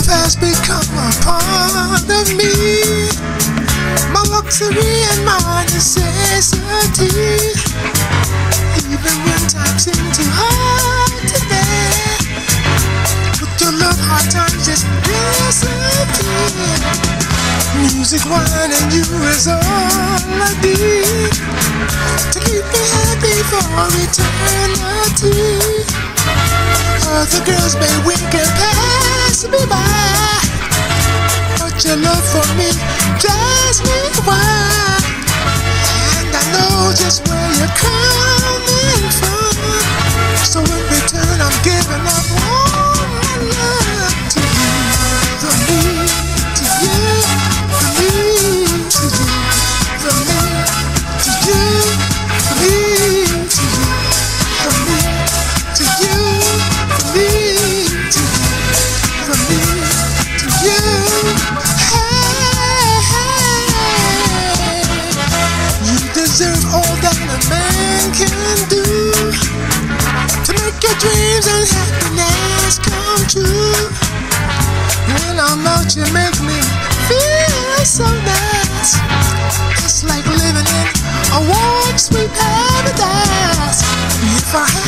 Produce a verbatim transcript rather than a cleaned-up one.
has become a part of me, my luxury and my necessity. Even when times seem too hard to bear, with your love, hard times just disappear. Music, wine, and you is all I need to keep me happy for eternity. Other girls may wink and pass me by, but your love for me drives me wild. And I know just where you're coming from, so in return I'm giving up all my love to you. From me to you, from me to you, from me to you, from me to you, from me to you, from me to you, from me to you. Hey, hey, you deserve all that a man can do to make your dreams and happiness come true. When I'm out, you make me feel so nice. It's like living in a warm, sweet paradise. If I had